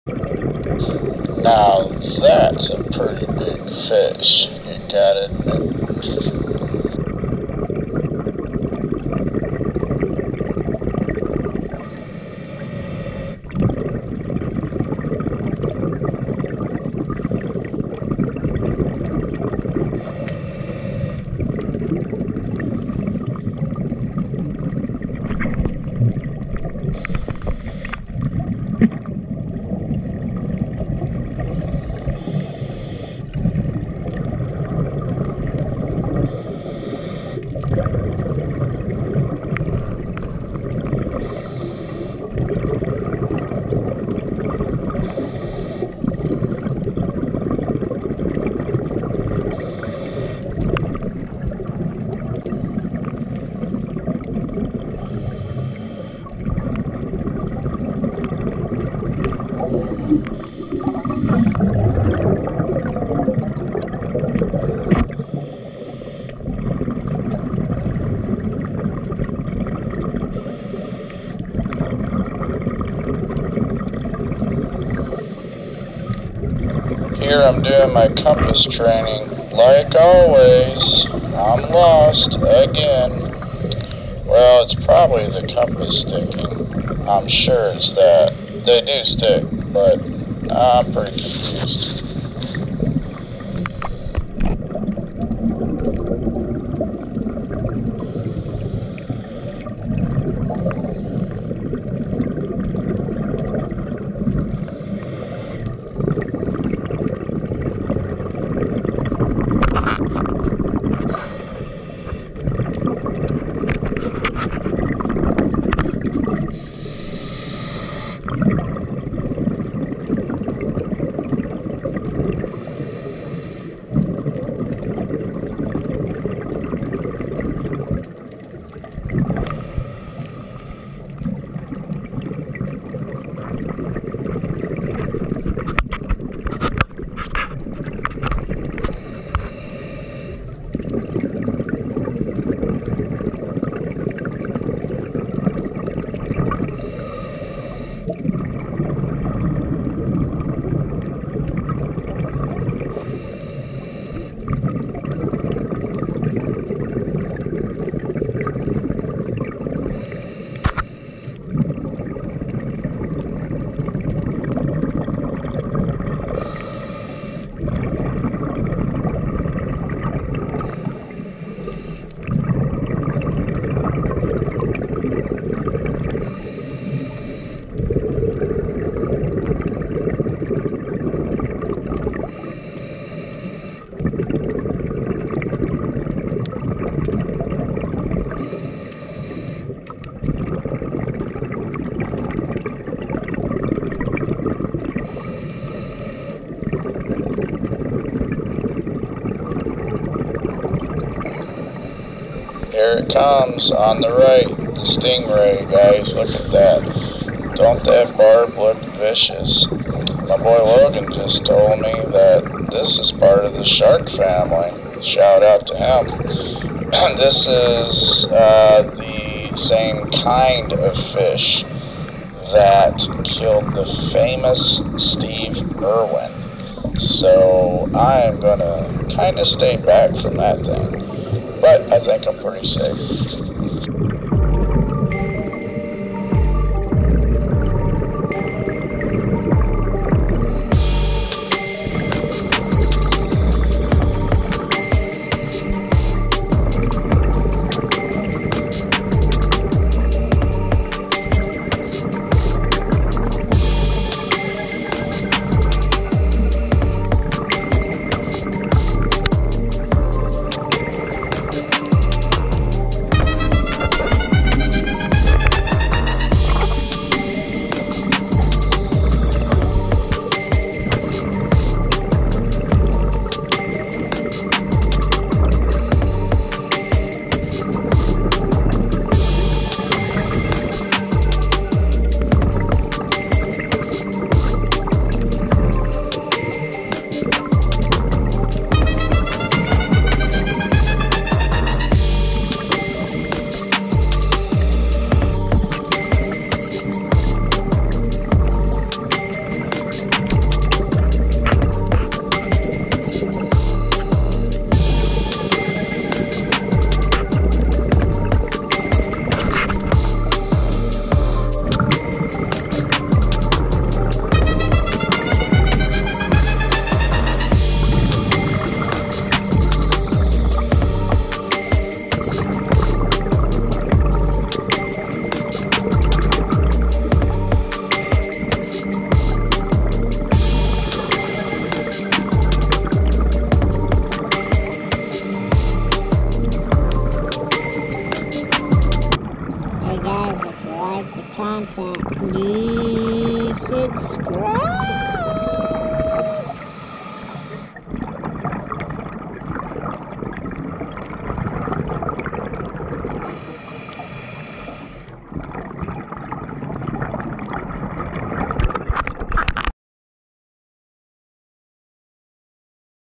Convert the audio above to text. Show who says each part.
Speaker 1: Now that's a pretty big fish, you gotta admit. Here I'm doing my compass training. Like always, I'm lost again. Well, it's probably the compass sticking. I'm sure it's that. They do stick, but I'm pretty confused. Here it comes on the right, the stingray, guys. Look at that. Don't that barb look vicious? My boy Logan just told me that this is part of the shark family. Shout out to him. This is the same kind of fish that killed the famous Steve Irwin. So I am going to kind of stay back from that thing. But I think I'm pretty safe.